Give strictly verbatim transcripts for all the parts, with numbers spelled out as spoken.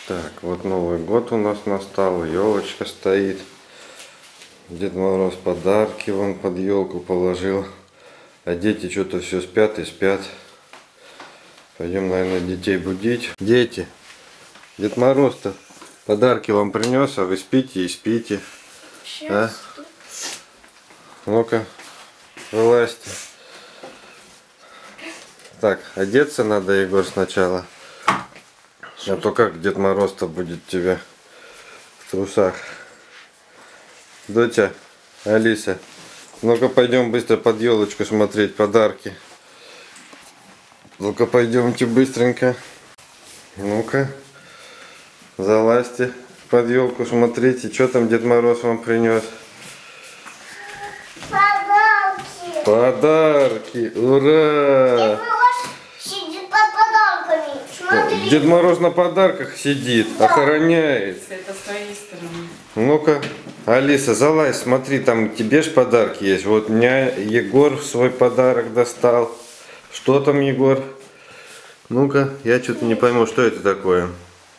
Так, вот Новый год у нас настал, елочка стоит. Дед Мороз подарки вон под елку положил. А дети что-то все спят и спят. Пойдем, наверное, детей будить. Дети, Дед Мороз-то подарки вам принес, а вы спите и спите. А? Ну-ка, вылазьте. Так, одеться надо, Егор, сначала. А то как Дед Мороз-то будет тебя в трусах? Доча, Алиса, ну-ка пойдем быстро под елочку смотреть подарки. Ну-ка пойдемте быстренько. Ну-ка, залазьте под елку, смотрите, что там Дед Мороз вам принес. Подарки! Подарки! Ура! Дед Мороз сидит под подарками. Смотри. Дед Мороз на подарках сидит, да. Охраняет. Это с твоей стороны. Ну-ка, Алиса, залазь, смотри, там тебе ж подарки есть. Вот у меня Егор свой подарок достал. Что там, Егор? Ну-ка, я что-то не пойму, что это такое.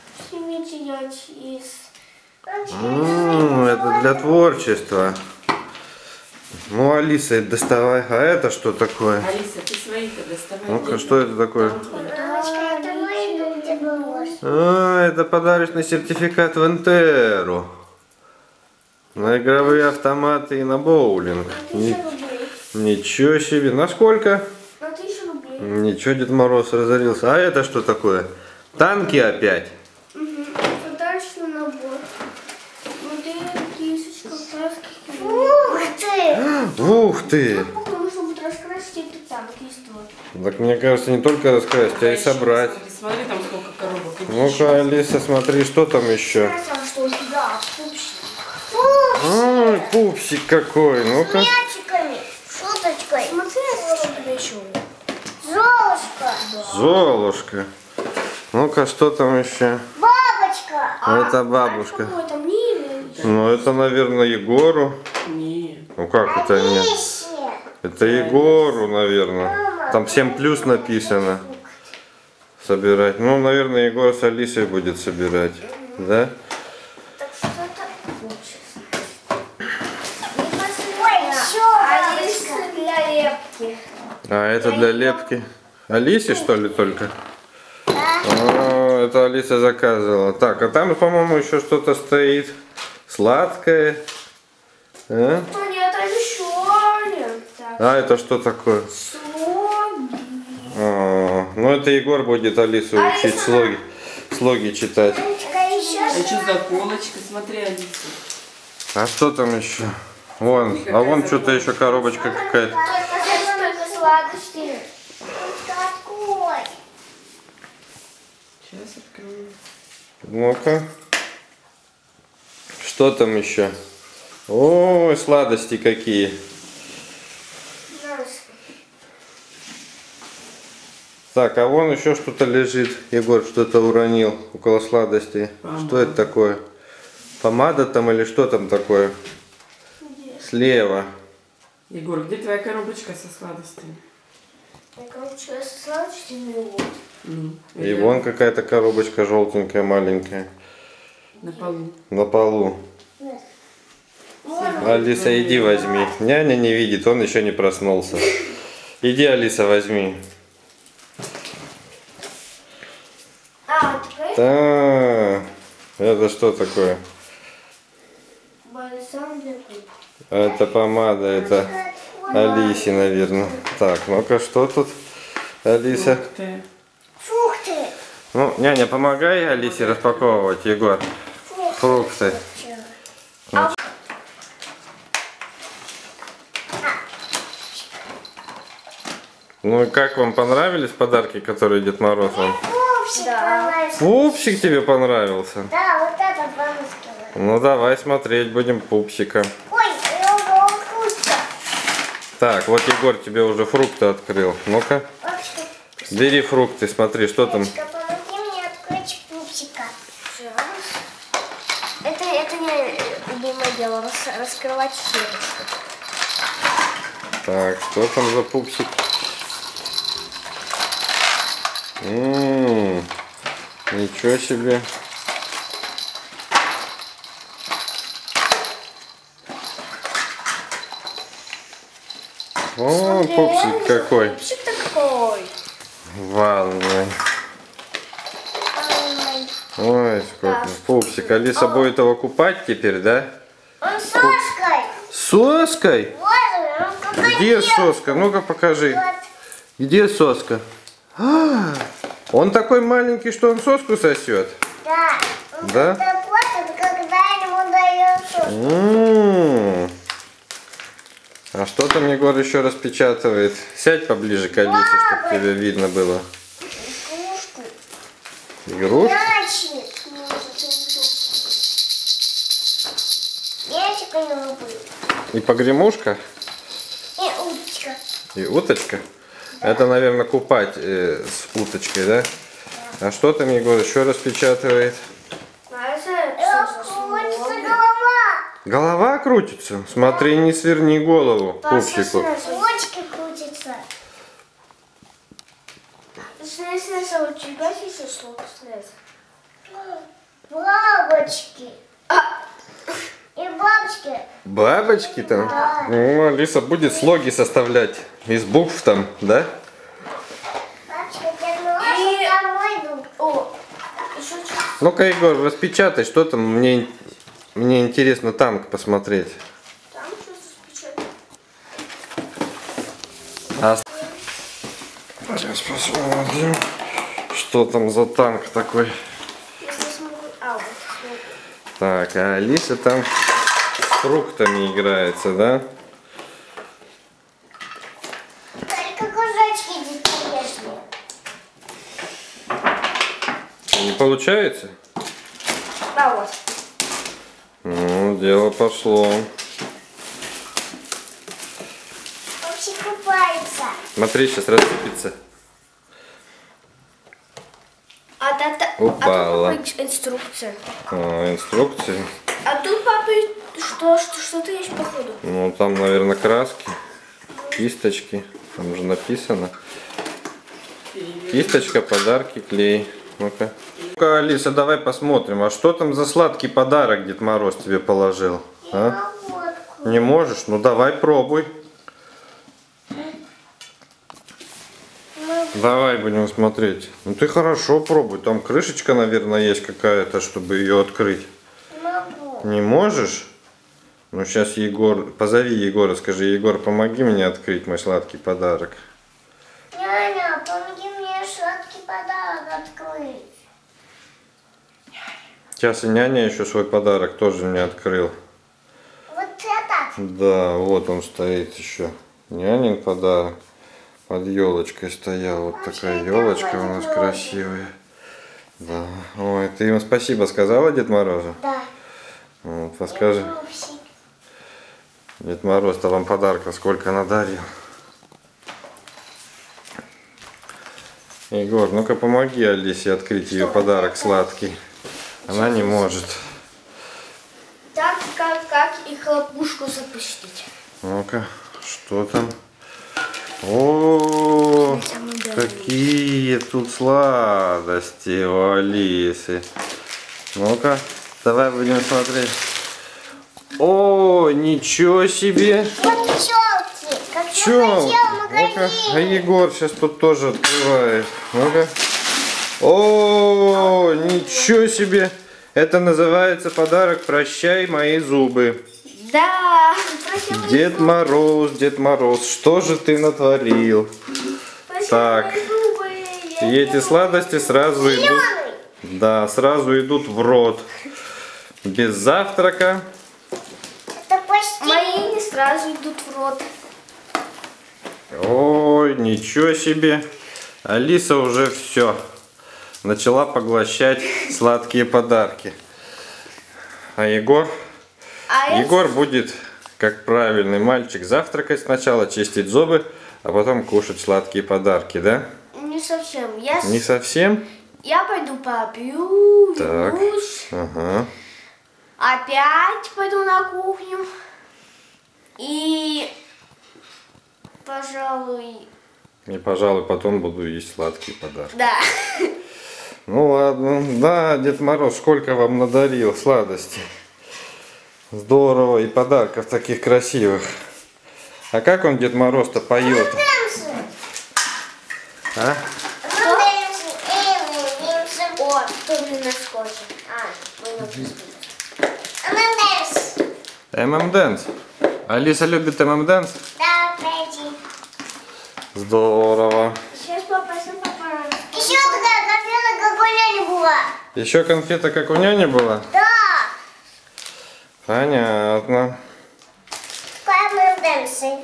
М-м, это для творчества. Ну, Алиса, это доставай. А это что такое? Алиса, ты свои-то доставай. Ну-ка, что это такое? Это мой Дед Мороз. А, это подарочный сертификат в Интеру. На игровые автоматы и на боулинг. Ни... Ничего себе. На сколько? На тысячу рублей. Ничего, Дед Мороз разорился. А это что такое? Танки опять? Угу. Подарочный набор. Внутри кисточка, краски. Ух ты! Ух ты! Потому что будет раскрасить эти танки из того. Так мне кажется, не только раскрасить, а и собрать. Смотри, смотри, там сколько коробок. Ну-ка, Алиса, смотри, что там еще? Что? Да, пупсик. Ой, пупсик какой, ну-ка. С мячиками, шуточкой. Смотри, что тебе еще. Золушка. Золушка. Ну-ка, что там еще? Бабочка. А это бабушка. Какой там Нина? Ну, это, наверное, Егору. Нет. Ну, как это нет? Это Егору, наверное. Там семь плюс написано. Собирать. Ну, наверное, Егор с Алисой будет собирать. Да? Так что это Ой, Алиса для лепки. А это для лепки. Алисе, что ли, только? О, это Алиса заказывала. Так, а там, по-моему, еще что-то стоит. Сладкое. А? Нет, а еще нет. А это что такое? А, ну это Егор будет Алису учить слоги, слоги читать. А что за полочка? Смотри, Алиса. А что там еще? Вон, а вон что-то еще коробочка какая-то. Сладости. Сейчас открою. Ну-ка. Что там еще? Ой, сладости какие. Так, а вон еще что-то лежит. Егор что-то уронил около сладостей. Помада. Что это такое? Помада там или что там такое? Где? Слева. Егор, где твоя коробочка со сладостями? Коробочка со сладостями. Вот. Ну, И вон какая-то коробочка желтенькая, маленькая. на полу. На полу. Алиса, иди возьми. Няня не видит, он еще не проснулся. Иди, Алиса, возьми. А, теперь Да, это что такое? бальзам для губ. А это помада, это Алисе, наверное. Так, ну-ка, что тут, Алиса? Ух ты. Фрукты. Ну, няня, помогай Алисе распаковывать, Егор. Фрукты. А Ну и как вам понравились подарки, которые Дед Мороз вам? пупсик понравился. Пупсик тебе понравился? Да, вот это бабушка. Ну давай смотреть будем пупсика. Ой, его вкусно. Так, вот Егор тебе уже фрукты открыл. Ну-ка, Бабушка, бери фрукты, смотри, что там. бабушка, помоги мне открыть пупсика. Это, это не любимое дело, рас, раскрывать щепочку. Так, что там за пупсик? Ммм, ничего себе. О, Смотри, пупсик какой. Пупсик такой. Ванной. Ой. Ой, сколько пупсик. Алиса будет его купать теперь, да? Он с соской. Соской? Вот он, он крокодил. Где соска? Ну-ка покажи. Вот. Где соска? А, он такой маленький, что он соску сосет. Да. Он Да? как-то платит, когда ему дают соску. М-м. А что там Егор еще распечатывает? Сядь поближе к Алисе, чтобы тебя видно было. Игрушку. Игрушку? Мячик. Мячик у него был. И погремушка? И уточка. И уточка? Это, наверное, купать э, с уточкой, да? А что там Егор еще распечатывает? Крутится голова. Голова крутится? Смотри, не сверни голову пупсику. Ручки крутятся. Снеса у тебя есть слог снеса? Бабочки. И бабочки. Бабочки там? Ну, Алиса будет слоги составлять из букв там, да? Бабочки, я домой иду. О, еще что-то. Ну-ка, Егор, распечатай, что там, мне, мне интересно танк посмотреть. Там что-то спечатано. А... Сейчас посмотрим, что там за танк такой. Если смогу. А, вот. Вот. Так, а Алиса там с фруктами играется, да? Только кружочки интересные. Не получается? Да, вот. Ну, дело пошло. Вообще купается. Смотри, сейчас рассыпется. А, та, та, Упала. а тут папа инструкция. А, инструкции. А тут папа что, что, что-то есть походу. Ну, там, наверное, краски, кисточки. Там уже написано. Кисточка, подарки, клей. Ну-ка. Ну-ка, Алиса, давай посмотрим. А что там за сладкий подарок Дед Мороз тебе положил? А? Водку. Не можешь? Ну, давай пробуй. Давай будем смотреть. Ну, ты хорошо пробуй. Там крышечка, наверное, есть какая-то, чтобы ее открыть. Могу. Не можешь? Ну, сейчас Егор... Позови Егора, скажи: Егор, помоги мне открыть мой сладкий подарок. Няня, помоги мне сладкий подарок открыть. Сейчас и няня еще свой подарок тоже не открыл. Вот этот. Да, вот он стоит еще. Нянин подарок. Под елочкой стоял. Вот такая елочка у нас красивая. Да. Ой, ты ему спасибо сказала Дед Морозу? Да. Вот, расскажи. Пупсик. Дед Мороз-то вам подарков сколько надарил. Егор, ну-ка помоги Алисе открыть ее подарок сладкий. Она не может. Так, как, как и хлопушку запустить. Ну-ка, что там? О, Самый дорогой. какие тут сладости у Алисы. Ну-ка, давай будем смотреть. О, ничего себе! Вот челки, как я Чё? хотела в Ну-ка, а магазине. Егор сейчас тут тоже открывает. Ну-ка. О, ничего себе! Это называется подарок «Прощай мои зубы». Да, прощай мои Дед зубы. Мороз, Дед Мороз, что же ты натворил? Прощай Так. мои зубы. И эти сладости сразу идут, Зелёный. да, сразу идут в рот. Без завтрака. Это почти. Мои не сразу идут в рот. Ой, ничего себе. Алиса уже все. Начала поглощать сладкие подарки. А Егор? А это- Егор будет, как правильный мальчик, завтракать сначала, чистить зубы, а потом кушать сладкие подарки, да? Не совсем. Я, с- Не совсем? я пойду попью, Так. вернусь. Ага. Опять пойду на кухню. И, пожалуй, И, пожалуй, потом буду есть сладкие подарки. да. Ну ладно. Да, Дед Мороз, сколько вам надарил сладостей. Здорово, и подарков таких красивых. А как он, Дед Мороз-то, поет? А? О, тоже наскочит. А, понял. эм эм Dance. Алиса любит эм эм Dance? Да, пойди. Здорово. Сейчас папа, сейчас папа. Еще такая конфета, как у няни была. Еще конфета, как у няни была? Да. Понятно. Папа, дэнсы.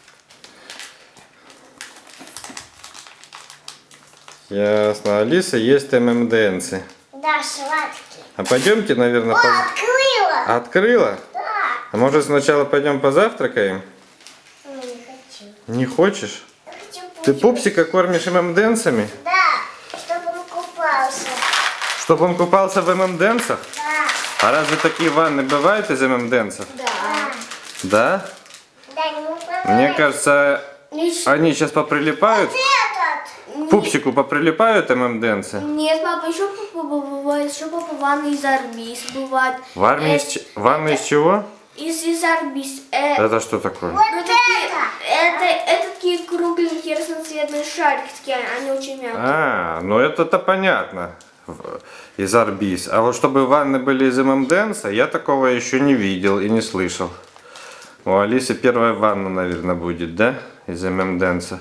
Ясно. Алиса есть эм эм Dance. Да, сладкий. А пойдемте, наверное, О, поз- открыла. Открыла? Да. А может сначала пойдем позавтракаем? Ну, не хочу. Не хочешь? Я хочу Ты пупсик. пупсика кормишь эм эм Dэнсами? Да, чтобы он купался. Чтобы он купался в эм эм Dэнсах? Да. А разве такие ванны бывают из эм эм Dэнсов? Да. Да? Да, ему понравилось. Мне кажется, Нич- они сейчас поприлипают. Этот. К пупсику поприлипают эм эм Dэнсы. Нет, папа, еще папа бывает, еще папа ванны из арбиз бывает. Ванны из, ч- ванны из чего? Из, из арбиз. Э, Это что такое? ну, такие, это, это такие кругленькие разноцветные шарики, такие, они очень мягкие. А, ну это-то понятно. В- Из Арбиз. А вот чтобы ванны были из эм эм Dance, я такого еще не видел и не слышал. У Алисы первая ванна, наверное, будет, да? Из эм эм Dance.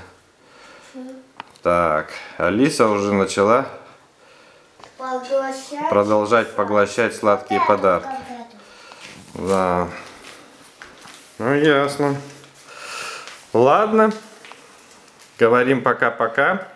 Так, Алиса уже начала Поглощать. продолжать поглощать сладкие подарки. Да. Ну, ясно. Ладно. Говорим пока-пока.